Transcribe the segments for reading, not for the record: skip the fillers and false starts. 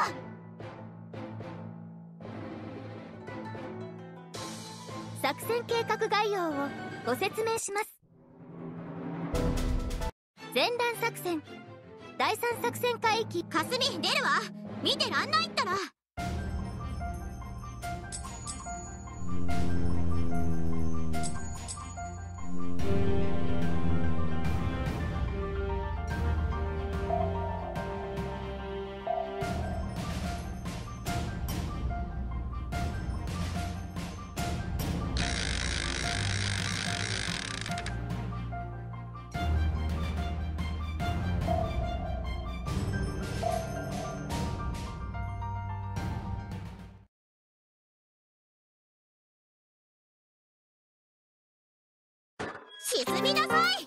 作戦計画概要をご説明します。前段作戦、第3作戦海域。 かすみ出るわ。見てらんないったら。沈みなさい。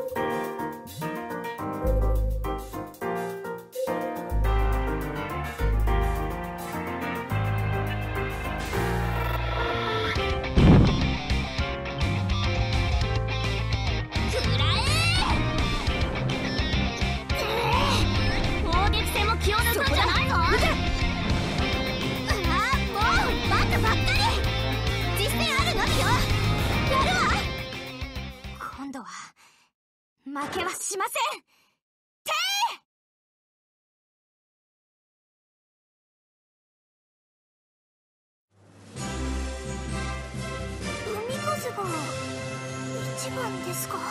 砲撃戦も気を抜くんじゃないぞ。もうバカばっかり。実践あるのみよ。やるわ。今度は負けはしません。海風が一番ですか。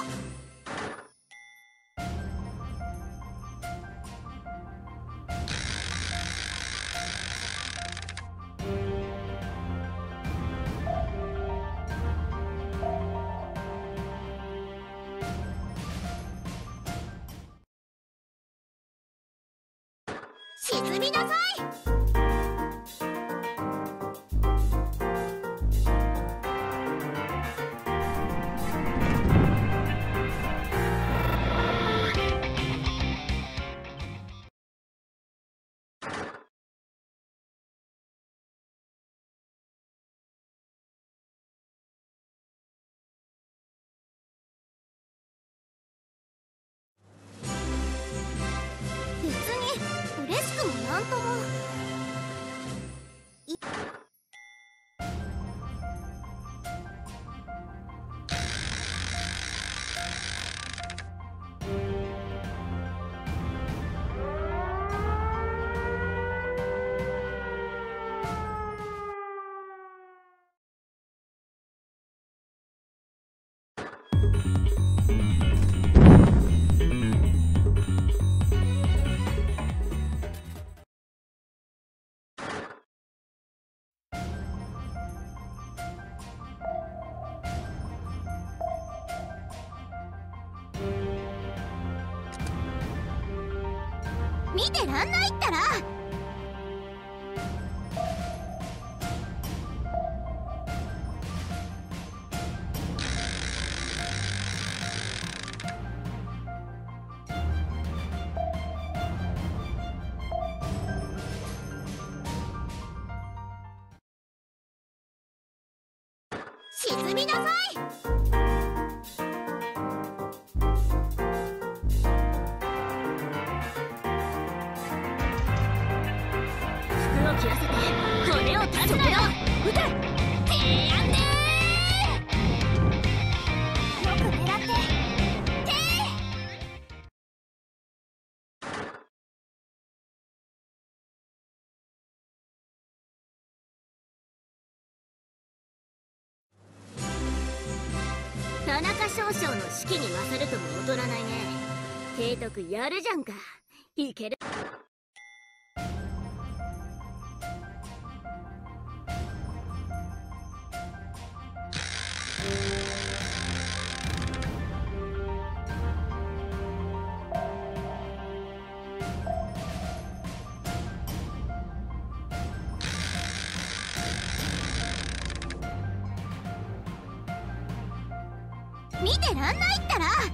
沈みなさい。別に嬉しくもなんとも。見てらんないったら。沈みなさい。切らせて骨を立つなよ。撃て。てやんでー。よく狙って。てー。田中少将の指揮に勝るとも劣らないね。提督やるじゃんか。いける。見てらんないったら。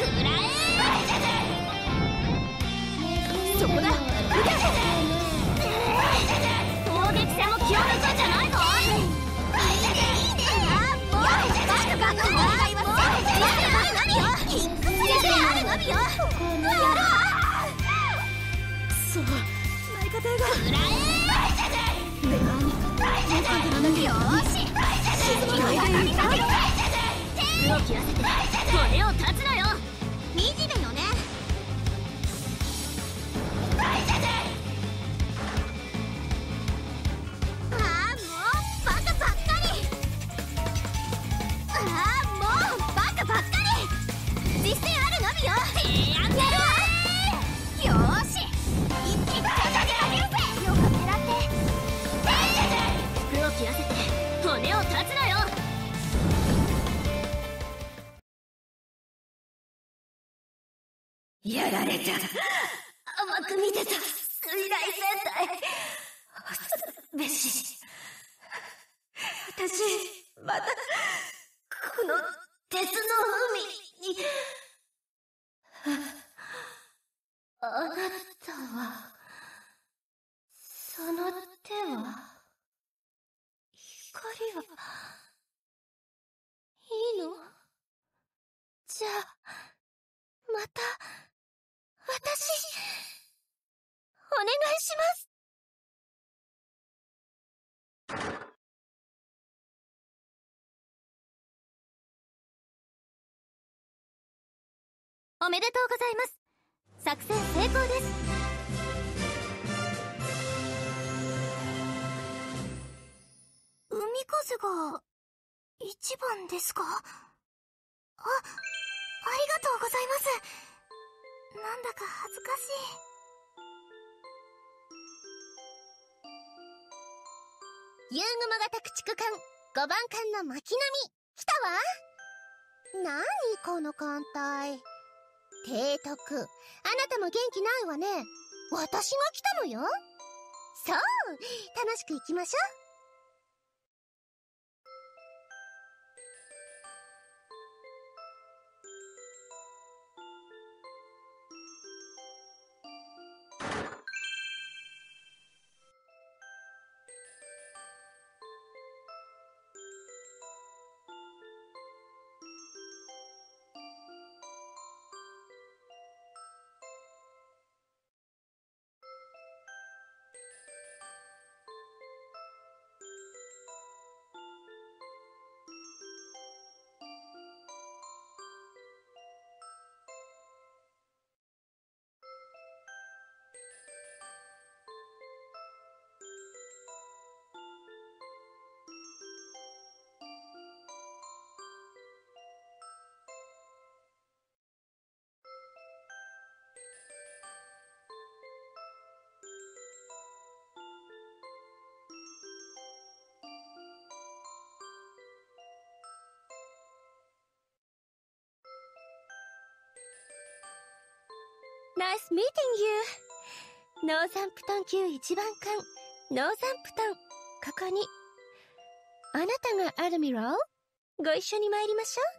らえ。そこだ、撃て。攻撃戦も極めたんじゃないぞ。もうバカバカ、お願いは先生あるのみよ。先生あるのみよ。やるわ。そう、内科艇がくらえ。よーし、沈まないでいいか。手を切らせて骨を断つのよ。惨めよね。ああ、もうバカばっかり。ああ、もうバカばっかり。実践あるのみよ。やるわ。よーし、一気にかけるぜ。よく狙って服を切らせて骨を断つのよ。やられた。甘く見てた水雷戦隊。恐るべし。私またこの鉄の海に。あなたは、その手は、光はいいの？じゃあまた私お願いします。 おめでとうございます。作戦成功です。海風が一番ですか？ありがとうございます。なんだか恥ずかしい。ユーグモ型駆逐艦5番艦の巻波来たわ。なにこの艦隊。提督、あなたも元気ないわね。私が来たのよ。そう、楽しく行きましょう。ナイスミーティングユー。ノーザンプトン級1番艦ノーザンプトン、ここに。あなたがアドミラル？ご一緒に参りましょう。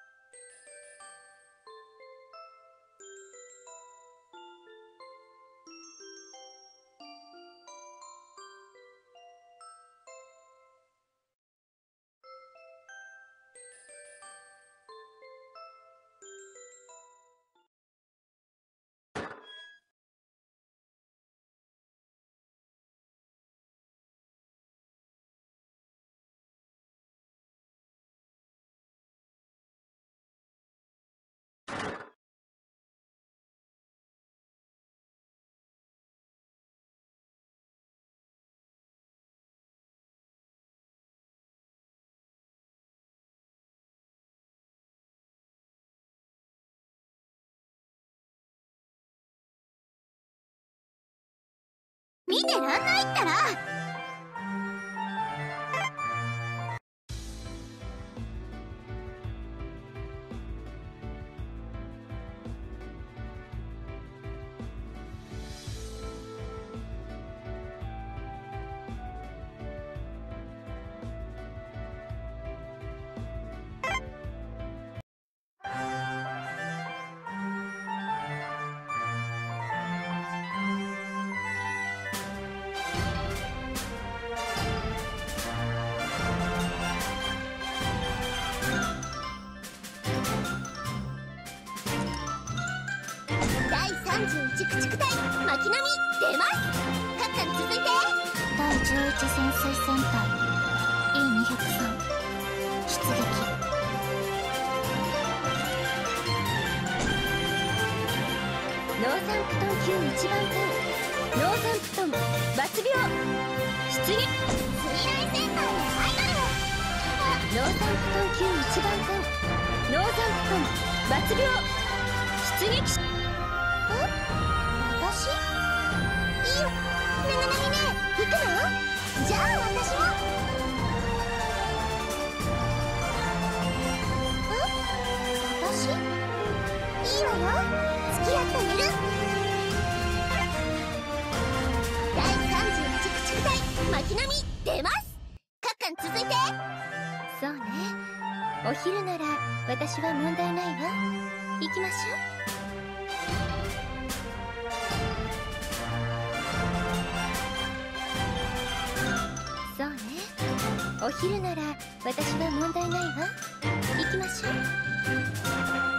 見てらんないったら。 駆逐隊巻波出ます。各艦続いて第11潜水戦隊 E203 出撃。 ノーサンプトン級1番艦ノーサンプトン抜病出撃。 水雷戦隊のアイドル。 ノーサンプトン級1番艦ノーサンプトン抜病出撃し。 私？ いいよ。ね行くの？じゃあ私も。 私？ いいわよ。付き合ってあげる。第31駆逐隊巻波出ます。各艦続いて。そうね、お昼なら私は問題ないわ。行きましょう。そうね、お昼なら私は問題ないわ。行きましょう。